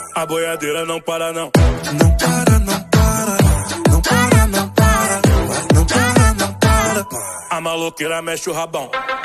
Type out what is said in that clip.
A boiadeira não para não. Não para, não para. Não para, não para. Não para, não para. A maloqueira mexe o rabão.